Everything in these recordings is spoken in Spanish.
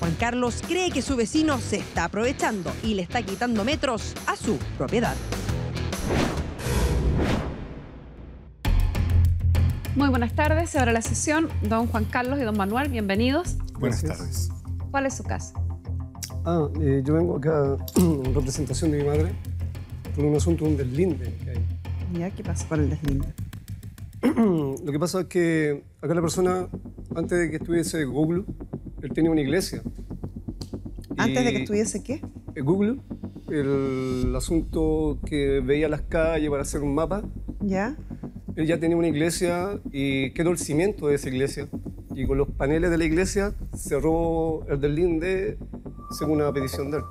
Juan Carlos cree que su vecino se está aprovechando y le está quitando metros a su propiedad. Muy buenas tardes, se abre la sesión. Don Juan Carlos y don Manuel, bienvenidos. Buenas tardes. ¿Cuál es su casa? Yo vengo acá en representación de mi madre por un asunto de un deslinde que hay. ¿Ya? ¿Qué pasa con el deslinde? Lo que pasa es que acá la persona, antes de que estuviese Google, él tenía una iglesia. ¿Antes de que estuviese qué? Google, el asunto que veía las calles para hacer un mapa. ¿Ya? Él ya tenía una iglesia y quedó el cimiento de esa iglesia. Y con los paneles de la iglesia cerró el deslinde según una petición de él.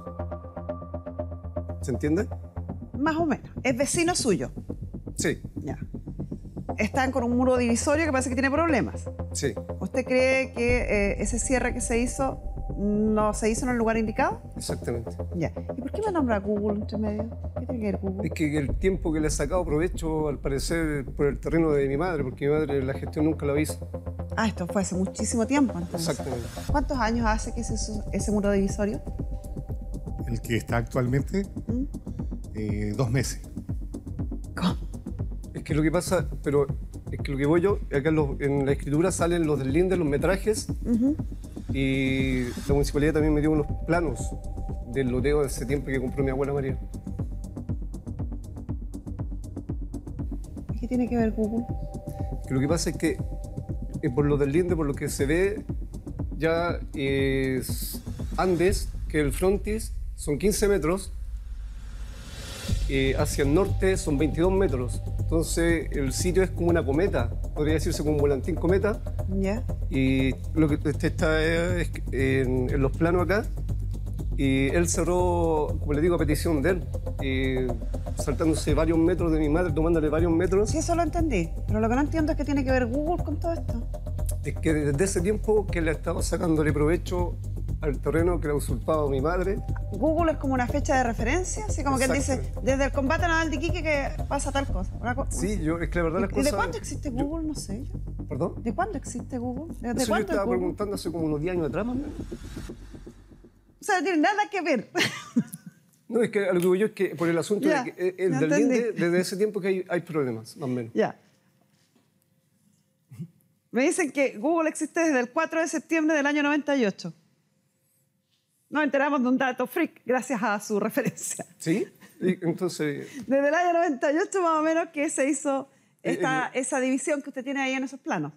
¿Se entiende? Más o menos. ¿Es vecino suyo? Sí. Ya. Están con un muro divisorio que parece que tiene problemas. Sí. ¿Usted cree que ese cierre que se hizo no se hizo en el lugar indicado? Exactamente. Ya. ¿Y por qué me nombra Google entre medio? ¿Qué tiene que ver Google? Es que el tiempo que le he sacado provecho, al parecer, por el terreno de mi madre, porque mi madre la gestión nunca la hizo. Ah, esto fue hace muchísimo tiempo, entonces. Exactamente. ¿Cuántos años hace que se hizo ese muro divisorio? El que está actualmente, 2 meses. ¿Cómo? Es que lo que pasa, pero es que lo que voy yo, acá en la escritura salen los deslindes, los metrajes, y la municipalidad también me dio unos planos del loteo de ese tiempo que compró mi abuela María. ¿Qué tiene que ver Google? Que lo que pasa es que por los deslindes, por lo que se ve, ya es Andes, que el frontis son 15 metros, hacia el norte son 22 metros. Entonces el sitio es como una cometa, podría decirse como un volantín cometa. ¿Ya? Y lo que está en los planos acá, y él cerró, como le digo, a petición de él, saltándose varios metros de mi madre, tomándole varios metros. Sí, eso lo entendí, pero lo que no entiendo es que tiene que ver Google con todo esto. Es que desde ese tiempo que le estaba sacándole provecho al terreno que le ha usurpado mi madre. Google es como una fecha de referencia, así como que él dice, desde el combate naval de Iquique que pasa tal cosa. Sí, es que la verdad las ¿Y cosas... de cuándo existe Google? No sé yo. ¿Perdón? ¿De cuándo existe Google? ¿Desde Eso yo cuándo estaba es Google? preguntando hace como unos 10 años atrás, más o menos. O sea, no tiene nada que ver. No, es que a lo que voy yo es que por el asunto Ya, de que el ya deslinde, entendí. desde ese tiempo que hay problemas, más o menos. Ya. Me dicen que Google existe desde el 4 de septiembre del año 98. Nos enteramos de un dato freak gracias a su referencia. ¿Sí? Y entonces... Desde el año 98 más o menos que se hizo esa división que usted tiene ahí en esos planos.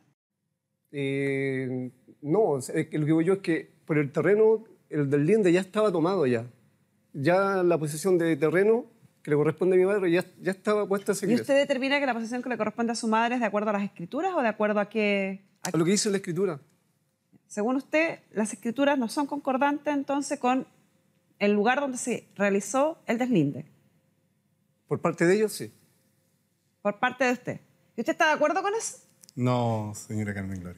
No, es que lo que voy yo es que por el terreno, el deslinde ya estaba tomado ya. Ya la posesión de terreno que le corresponde a mi madre ya estaba puesta esa ¿Y iglesia. usted determina que la posesión que le corresponde a su madre es de acuerdo a las escrituras o de acuerdo a qué? A lo que dice la escritura. Según usted, las escrituras no son concordantes entonces con el lugar donde se realizó el deslinde. Por parte de ellos, sí. Por parte de usted. ¿Y usted está de acuerdo con eso? No, señora Carmen Gloria.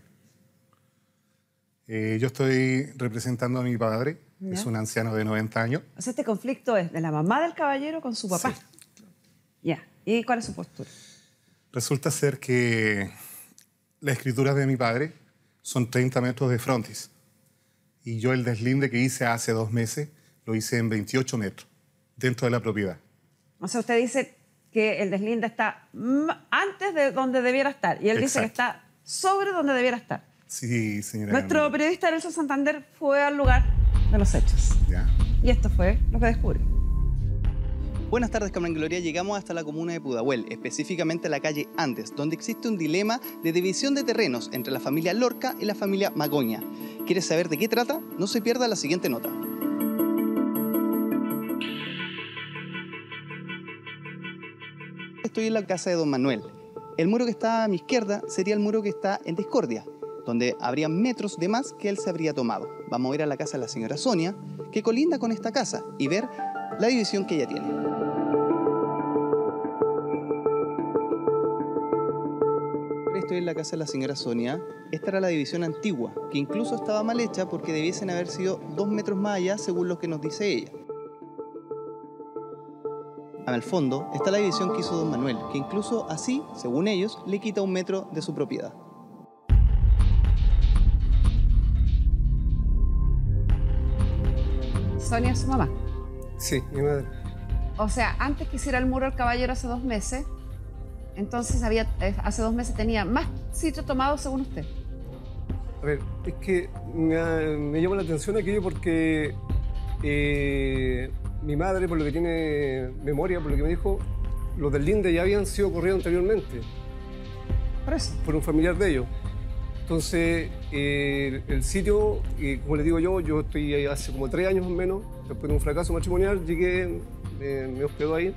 Yo estoy representando a mi padre, ¿Ya? es un anciano de 90 años. O sea, este conflicto es de la mamá del caballero con su papá. Sí. Ya. ¿Y cuál es su postura? Resulta ser que las escrituras de mi padre son 30 metros de frontis. Y yo el deslinde que hice hace 2 meses lo hice en 28 metros, dentro de la propiedad. O sea, usted dice que el deslinde está antes de donde debiera estar y él dice que está sobre donde debiera estar. Sí, señora. Nuestro Carmen. periodista Nelson Santander fue al lugar de los hechos. Ya. Y esto fue lo que descubrió. Buenas tardes, Carmen Gloria. Llegamos hasta la comuna de Pudahuel, específicamente la calle Andes, donde existe un dilema de división de terrenos entre la familia Lorca y la familia Magoña. ¿Quieres saber de qué trata? No se pierda la siguiente nota. Estoy en la casa de don Manuel. El muro que está a mi izquierda sería el muro que está en discordia, donde habría metros de más que él se habría tomado. Vamos a ir a la casa de la señora Sonia, que colinda con esta casa, y ver la división que ella tiene. Estoy en la casa de la señora Sonia. Esta era la división antigua, que incluso estaba mal hecha porque debiesen haber sido 2 metros más allá, según lo que nos dice ella. Al fondo está la división que hizo don Manuel, que incluso así, según ellos, le quita 1 metro de su propiedad. Sonia es su mamá. Sí, mi madre. O sea, antes que hiciera el muro el caballero hace 2 meses, entonces hace 2 meses tenía más sitio tomado según usted. A ver, es que me llama la atención aquello porque mi madre, por lo que tiene memoria, por lo que me dijo, los del Linde ya habían sido corridos anteriormente Por eso. por un familiar de ellos. Entonces, el sitio, como les digo yo estoy ahí hace como 3 años o menos, después de un fracaso matrimonial, llegué, me hospedó ahí.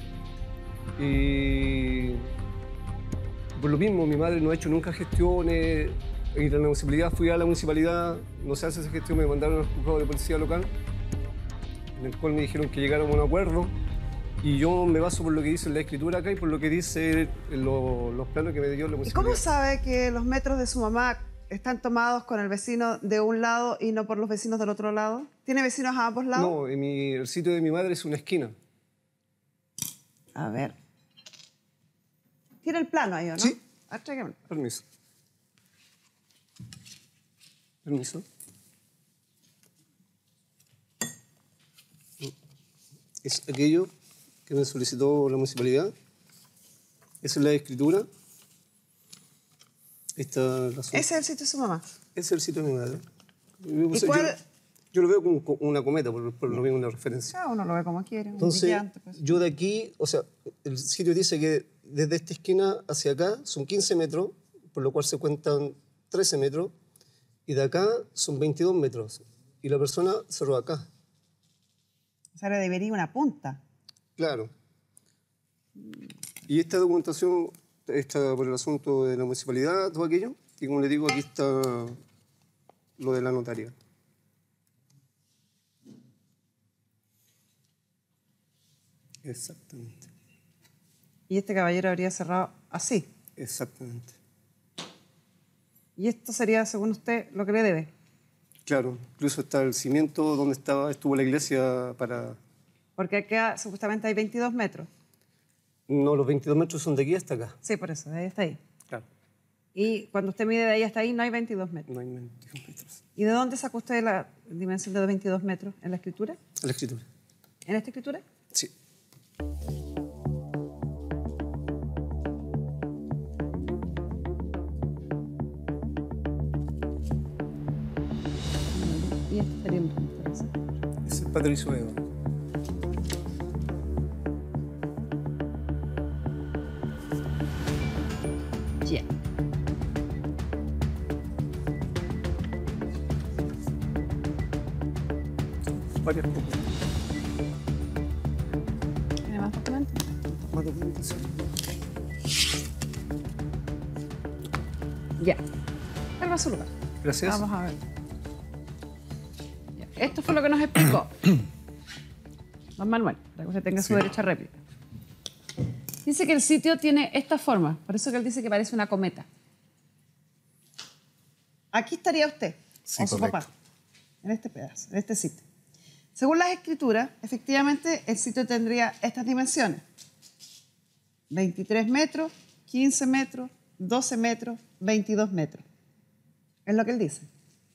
Y por lo mismo, mi madre no ha hecho nunca gestiones. Ir a la municipalidad, fui a la municipalidad, no se hace esa gestión, me mandaron al juzgado de policía local, en el cual me dijeron que llegáramos a un acuerdo. Y yo me baso por lo que dice la escritura acá y por lo que dice los planos que me dio la ¿Y municipalidad. cómo sabe que los metros de su mamá están tomados con el vecino de un lado y no por los vecinos del otro lado? ¿Tiene vecinos a ambos lados? No, el sitio de mi madre es una esquina. A ver. Tiene el plano ahí, ¿o no? Sí. Ah, tráigamelo. Permiso. Permiso. Es aquello que me solicitó la municipalidad. Esa es la escritura. Esta es la zona. Ese es el sitio de su mamá. Ese es el sitio de mi madre. ¿Y cuál? Yo lo veo como una cometa, por lo mismo una referencia. Cada uno lo ve como quiere. Entonces, un brillante, pues. yo de aquí, o sea, el sitio dice que desde esta esquina hacia acá son 15 metros, por lo cual se cuentan 13 metros, y de acá son 22 metros. Y la persona cerró acá. O sea, le debería una punta. Claro. Y esta documentación está por el asunto de la municipalidad, todo aquello. Y como le digo, aquí está lo de la notaria. Exactamente. Y este caballero habría cerrado así. Exactamente. Y esto sería, según usted, lo que le debe. Claro, incluso está el cimiento donde estuvo la iglesia para... Porque acá supuestamente hay 22 metros. No, los 22 metros son de aquí hasta acá. Sí, por eso, de ahí hasta ahí. Claro, Y cuando usted mide de ahí hasta ahí, no hay 22 metros. no hay 22 metros. ¿Y de dónde sacó usted la dimensión de 22 metros? ¿En la escritura? La escritura. ¿En esta escritura? Sí. Y este sería el registro. Ese es Patricio Eva. Ya. Varias copias. ¿Tiene más documentos? Más documentación. Ya. Vuelva a su lugar. Gracias. Vamos a ver. Ya. Esto fue lo que nos explicó don Manuel, para que usted tenga su Sí. derecho a réplica. Dice que el sitio tiene esta forma, por eso que él dice que parece una cometa. Aquí estaría usted, Sí, o su correcto. papá, en este pedazo, en este sitio. Según las escrituras, efectivamente, el sitio tendría estas dimensiones. 23 metros, 15 metros, 12 metros, 22 metros. Es lo que él dice.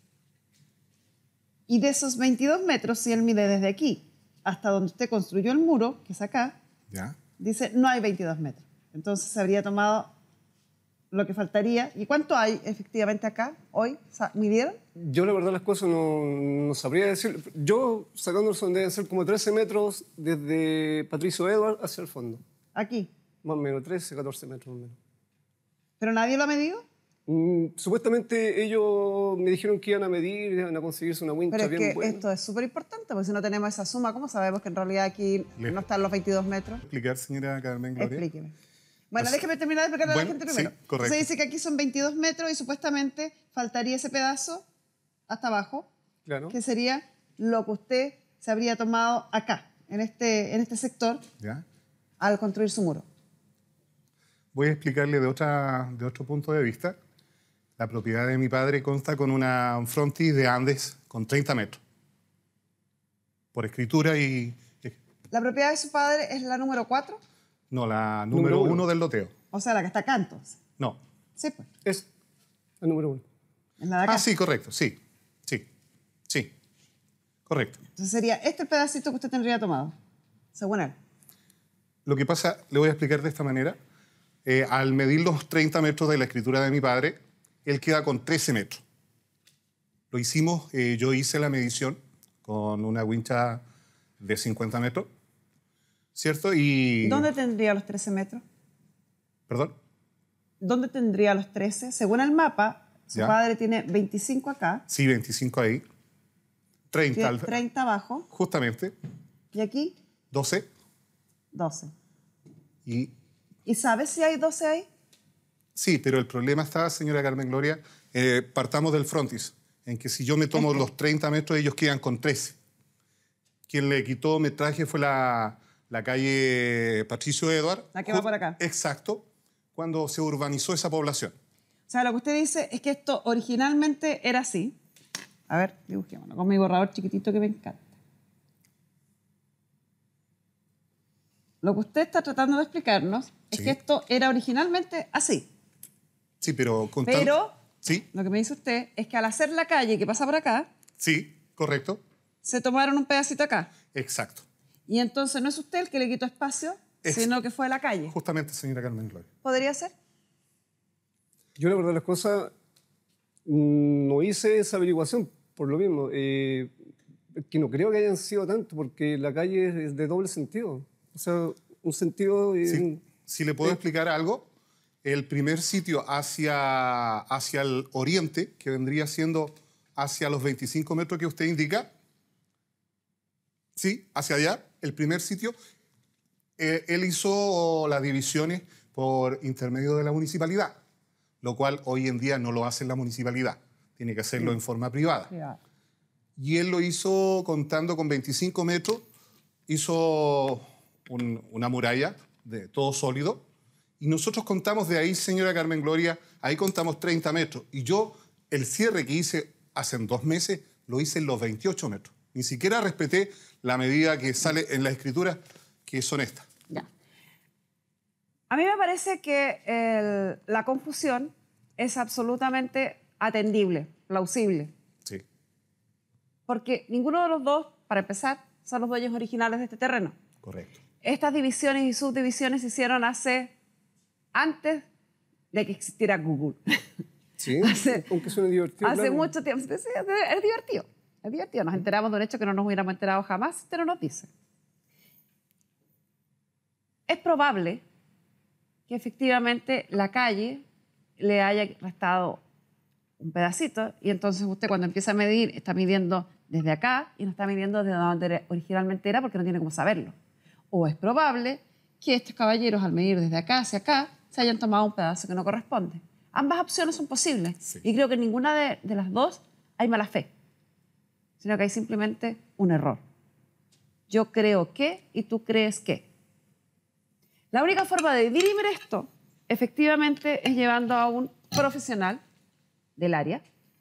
Y de esos 22 metros, si él mide desde aquí hasta donde usted construyó el muro, que es acá, ¿Ya? dice no hay 22 metros. Entonces se habría tomado lo que faltaría. ¿Y cuánto hay efectivamente acá hoy? ¿Midieron? Yo la verdad las cosas no sabría decir. Yo sacando son deben ser como 13 metros desde Patricio Edward hacia el fondo. Aquí. Más o menos, 13, 14 metros más o menos. ¿Pero nadie lo ha medido? Supuestamente ellos me dijeron que iban a medir, iban a conseguirse una wincha Pero es bien que buena. esto es súper importante, porque si no tenemos esa suma, ¿cómo sabemos que en realidad aquí Le- no están los 22 metros? ¿Explicar, señora Carmen Gloria? Explíqueme. Bueno, Pues- déjeme terminar de explicarle a la Bueno, gente sí, primero. correcto. Se dice que aquí son 22 metros y supuestamente faltaría ese pedazo hasta abajo, Claro. que sería lo que usted se habría tomado acá, en este sector, ¿Ya? al construir su muro. Voy a explicarle de otro punto de vista. La propiedad de mi padre consta con un frontis de Andes con 30 metros. Por escritura y... La propiedad de su padre es la número 4, No, la Número número uno. 1 del loteo. o sea, la que está acá entonces. No. Sí, pues, Es el número 1. en la de acá. Ah, sí, correcto. Sí. Sí. Sí. Correcto. Entonces sería este el pedacito que usted tendría tomado, según él. Lo que pasa, le voy a explicar de esta manera. Al medir los 30 metros de la escritura de mi padre, él queda con 13 metros. Lo hicimos, yo hice la medición con una wincha de 50 metros, ¿cierto? Y... ¿Dónde tendría los 13 metros? ¿Perdón? ¿Dónde tendría los 13? Según el mapa, su Ya. padre tiene 25 acá, Sí, 25 ahí. 30, tiene 30 abajo, justamente. y aquí 12. 12. Y ¿Y sabes si hay 12 ahí? sí, pero el problema está, señora Carmen Gloria, partamos del frontis, en que si yo me tomo los 30 metros, ellos quedan con 13. Quien le quitó metraje fue la calle Patricio Eduard. La que va por acá. Exacto, cuando se urbanizó esa población. O sea, lo que usted dice es que esto originalmente era así. A ver, dibujémoslo con mi borrador chiquitito que me encanta. Lo que usted está tratando de explicarnos es Sí. que esto era originalmente así. Sí, pero contando... Pero Sí, lo que me dice usted es que al hacer la calle que pasa por acá, sí, correcto, se tomaron un pedacito acá. exacto. Y entonces no es usted el que le quitó espacio, sino que fue la calle. Justamente, señora Carmen Gloria. ¿Podría ser? Yo la verdad las cosas no hice esa averiguación por lo mismo. Que no creo que hayan sido tanto, porque la calle es de doble sentido. O sea, un sentido... Sí, si le puedo explicar algo, el primer sitio hacia el oriente, que vendría siendo hacia los 25 metros que usted indica, sí, hacia allá, el primer sitio, él hizo las divisiones por intermedio de la municipalidad, lo cual hoy en día no lo hace la municipalidad, tiene que hacerlo en forma privada. Y él lo hizo contando con 25 metros, hizo una muralla de todo sólido, y nosotros contamos de ahí, señora Carmen Gloria, ahí contamos 30 metros. Y yo, el cierre que hice hace 2 meses, lo hice en los 28 metros. Ni siquiera respeté la medida que sale en la escritura, que son estas. Ya. A mí me parece que la confusión es absolutamente atendible, plausible. Sí, Porque ninguno de los dos, para empezar, son los dueños originales de este terreno. correcto. Estas divisiones y subdivisiones se hicieron antes de que existiera Google. Sí, Hace- aunque suene divertido. Hace claro. mucho tiempo. Sí, es divertido. Es divertido. Nos enteramos de un hecho que no nos hubiéramos enterado jamás, pero nos dice. Es probable que efectivamente la calle le haya restado un pedacito y entonces usted cuando empieza a medir está midiendo desde acá y no está midiendo desde donde originalmente era porque no tiene cómo saberlo. O es probable que estos caballeros al medir desde acá hacia acá se hayan tomado un pedazo que no corresponde. Ambas opciones son posibles Sí. y creo que en ninguna de las dos hay mala fe, sino que hay simplemente un error. Yo creo que y tú crees que. La única forma de dirimir esto, efectivamente, es llevando a un profesional del área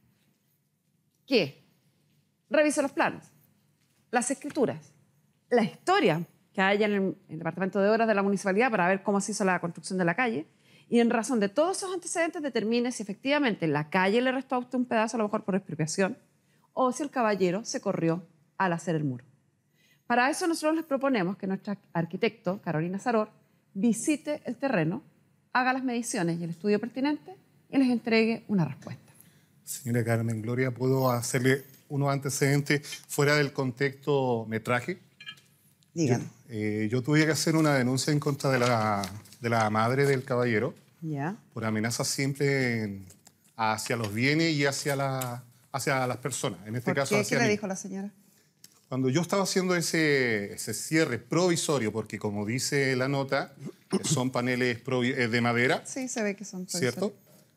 que revise los planos, las escrituras, la historia que haya en el Departamento de Obras de la Municipalidad para ver cómo se hizo la construcción de la calle y en razón de todos esos antecedentes determine si efectivamente la calle le restó a usted un pedazo, a lo mejor por expropiación, o si el caballero se corrió al hacer el muro. Para eso nosotros les proponemos que nuestra arquitecto, Carolina Saror, visite el terreno, haga las mediciones y el estudio pertinente y les entregue una respuesta. Señora Carmen Gloria, ¿puedo hacerle unos antecedentes fuera del contexto metraje? Díganme. Yo tuve que hacer una denuncia en contra de la madre del caballero ¿Ya? por amenazas siempre hacia los bienes y hacia las personas. En este ¿Por caso, qué? hacia ¿Qué le mí. dijo la señora? Cuando yo estaba haciendo ese cierre provisorio, porque como dice la nota, son paneles de madera, Sí, se ve que son ¿cierto?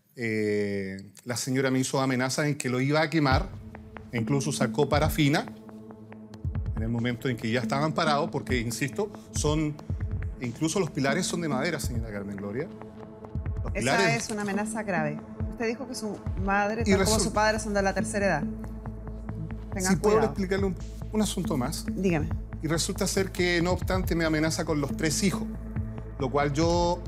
La señora me hizo amenazas en que lo iba a quemar, e incluso sacó parafina en el momento en que ya estaban parados, porque, insisto, incluso los pilares son de madera, señora Carmen Gloria. Los Esa es una amenaza grave. Usted dijo que su madre, tal como resulta- su padre, son de la tercera edad. Tengan Si puedo cuidado. explicarle un asunto más. Dígame. Y resulta ser que, no obstante, me amenaza con los 3 hijos, lo cual yo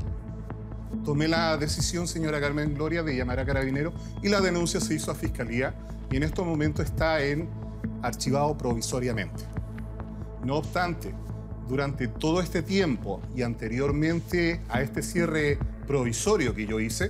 tomé la decisión, señora Carmen Gloria, de llamar a Carabineros y la denuncia se hizo a Fiscalía y en estos momentos está en archivado provisoriamente. No obstante, durante todo este tiempo y anteriormente a este cierre provisorio que yo hice,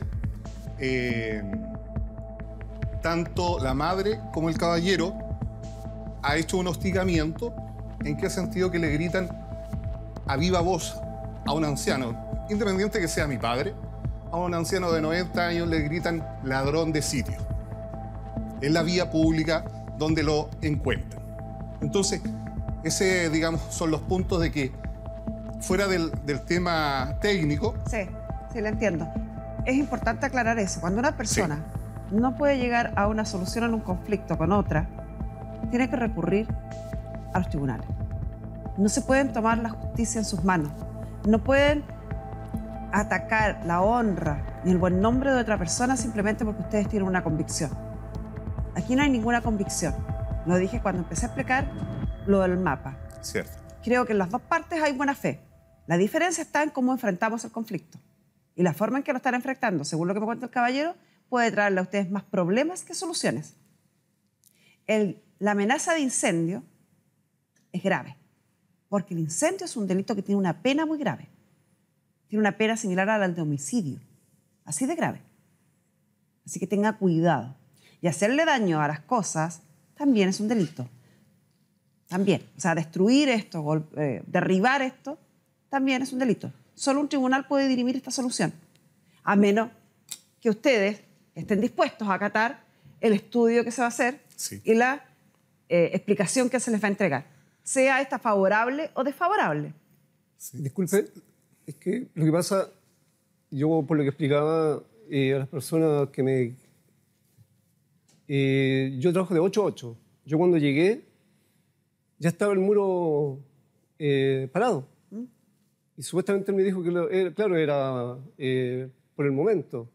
tanto la madre como el caballero ha hecho un hostigamiento. ¿En qué sentido? Que le gritan a viva voz a un anciano, independiente que sea mi padre, a un anciano de 90 años le gritan ladrón de sitio en la vía pública donde lo encuentran. Entonces, ese, digamos, son los puntos de que, fuera del tema técnico... Sí, lo entiendo. Es importante aclarar eso. Cuando una persona no puede llegar a una solución en un conflicto con otra, tiene que recurrir a los tribunales. No se pueden tomar la justicia en sus manos. No pueden atacar la honra ni el buen nombre de otra persona simplemente porque ustedes tienen una convicción. Aquí no hay ninguna convicción. Lo dije cuando empecé a explicar lo del mapa. Cierto. Creo que en las dos partes hay buena fe. La diferencia está en cómo enfrentamos el conflicto. Y la forma en que lo están enfrentando, según lo que me cuenta el caballero, puede traerle a ustedes más problemas que soluciones. La amenaza de incendio es grave, porque el incendio es un delito que tiene una pena muy grave. Tiene una pena similar a la de homicidio, así de grave. Así que tenga cuidado. Y hacerle daño a las cosas también es un delito. También. O sea, destruir esto, derribar esto, también es un delito. Solo un tribunal puede dirimir esta solución, a menos que ustedes estén dispuestos a acatar el estudio que se va a hacer y la explicación que se les va a entregar, sea esta favorable o desfavorable. Sí. Disculpe, es que lo que pasa, yo por lo que explicaba a las personas que me... yo trabajo de 8 a 8. Yo cuando llegué ya estaba el muro parado. Y supuestamente él me dijo que, claro, era por el momento.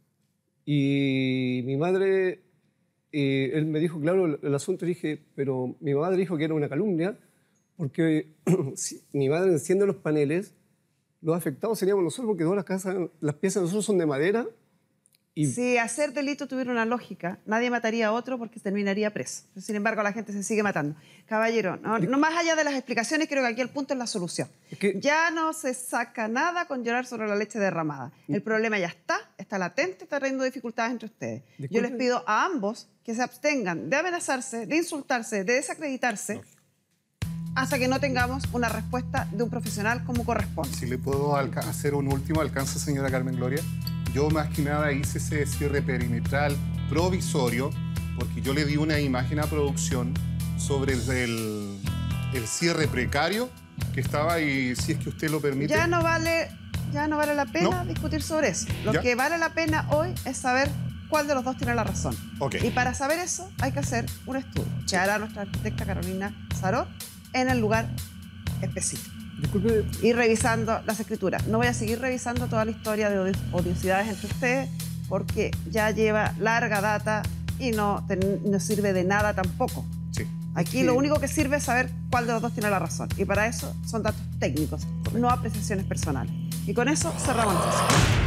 Y mi madre, él me dijo, claro, el asunto, dije, pero mi madre dijo que era una calumnia, porque si mi madre enciende los paneles, los afectados seríamos nosotros, porque todas las casas, las piezas de nosotros son de madera. Y... Si hacer delito tuviera una lógica, nadie mataría a otro porque terminaría preso. Sin embargo, la gente se sigue matando. Caballero, no más allá de las explicaciones, creo que aquí el punto es la solución. Ya no se saca nada con llorar sobre la leche derramada. El problema ya está latente, está trayendo dificultades entre ustedes. Disculpe. Yo les pido a ambos que se abstengan de amenazarse, de insultarse, de desacreditarse, hasta que no tengamos una respuesta de un profesional como corresponde. Si le puedo hacer un último alcance, señora Carmen Gloria. Yo más que nada hice ese cierre perimetral provisorio porque yo le di una imagen a producción sobre el cierre precario que estaba, y si es que usted lo permite... Ya no vale la pena discutir sobre eso. Lo que vale la pena hoy es saber cuál de los dos tiene la razón. Y para saber eso hay que hacer un estudio que hará nuestra arquitecta Carolina Saror en el lugar específico. Disculpe. Y revisando las escrituras. No voy a seguir revisando toda la historia de odiosidades entre ustedes porque ya lleva larga data y no sirve de nada tampoco. Aquí lo único que sirve es saber cuál de los dos tiene la razón. Y para eso son datos técnicos, no apreciaciones personales. Y con eso cerramos la sesión.